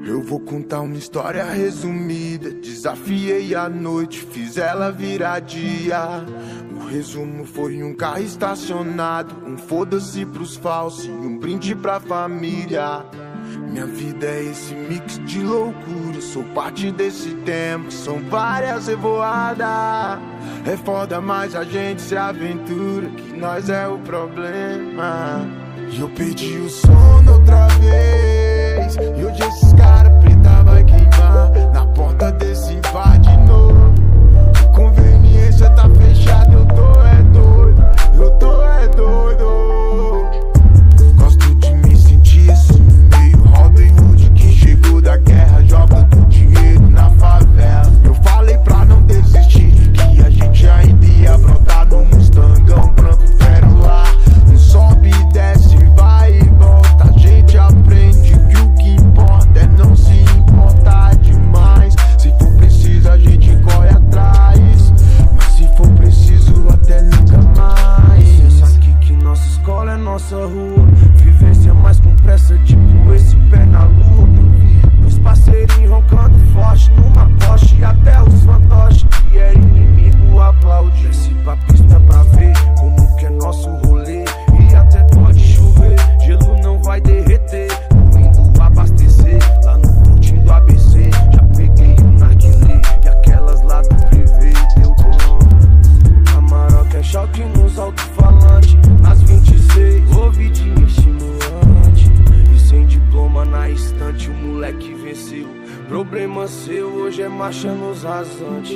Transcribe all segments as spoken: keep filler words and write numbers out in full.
Eu vou contar uma história resumida. Desafiei a noite, fiz ela virar dia. O resumo foi um carro estacionado, um foda-se pros falsos e um brinde pra família. Minha vida é esse mix de loucura, sou parte desse tempo, são várias revoadas. É foda, mas a gente se aventura, que nós é o problema. E eu perdi o sono outra vez, e hoje esses caras preta vai queimar na porta desse bar de novo. Conveniência tá fechada, eu tô é doido, eu tô é doido. Gosto de me sentir assim, meio Robin Hood que chegou da guerra, jogando dinheiro na favela. Eu falei pra não desistir, que a gente ainda ia brotar no Mustangão branco, quero lá. Um sobe e desce, vai e volta, a gente aprende que o que importa é não se importar demais. Se for preciso a gente corre atrás, mas se for preciso até nunca mais. Pensa aqui que nossa escola é nossa rua, vivência mais com pressa, tipo esse pé na lua. Meus parceirinhos roncando forte numa poste, e até os fantoches que é inimigo aplaude. Desce pra pista pra ver como que é nosso rolê, e até pode chover, gelo não vai derreter. Tô indo abastecer lá no pontinho do A B C, já peguei um narguilé e aquelas lá do privê deu bom. A Maroca é choque nos alto-falantes, nas vinte e seis, ouvidinho estimulante. E sem diploma na estante, o moleque venceu. Problema seu, hoje é marcha nos rasantes.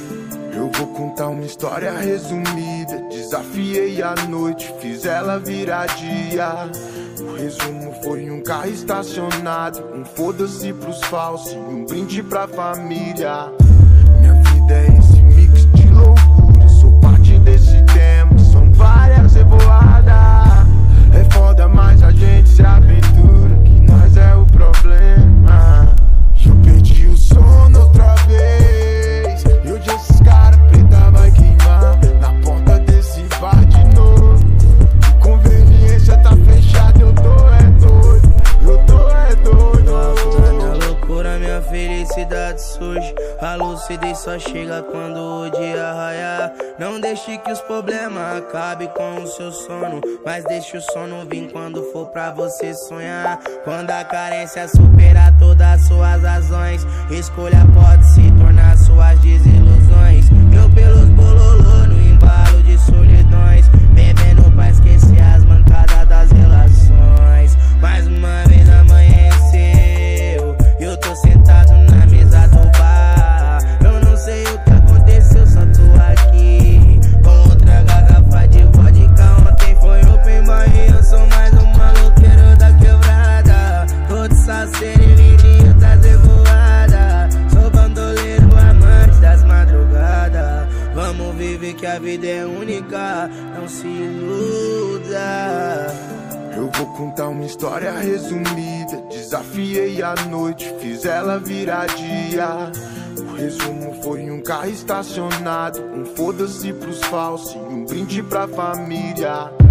Eu vou contar uma história resumida. Desafiei a noite, fiz ela virar dia. O resumo foi um carro estacionado, um foda-se pros falsos e um brinde pra família. Minha vida é esse mix de loucura, sou parte desse tempo, são várias revoadas. É foda, mas a gente se aventura, que nós é o problema. E eu perdi o sono outra vez, e hoje esses caras preta vai queimar na porta desse bar de novo. Conveniência tá fechada, eu tô é doido, eu tô é doido. Na minha loucura, minha felicidade surge, a lucidez só chega quando o dia raiar. Não deixe que os problemas acabem com o seu sono, mas deixe o sono vir quando for pra você sonhar. Quando a carência superar todas as suas razões, escolha pode se tornar suas desilusões. Eu pelos bololô no embalo de solidões, bebendo pra esquecer as mancadas das relações. Mais uma vez amanheceu, eu tô sentado na mesa do bar. Eu não sei o que aconteceu, só tô aqui com outra garrafa de vodka. Ontem foi open bar e eu sou mais um maloqueiro da quebrada. Todo salseiro e lindinho das revoadas, sou bandoleiro, amante das madrugadas. Vamos viver que a vida é única, não se iluda. Eu vou contar uma história resumida. Desafiei a noite, fiz ela virar dia. O resumo foi um carro estacionado, um foda-se pros falsos e um brinde pra família.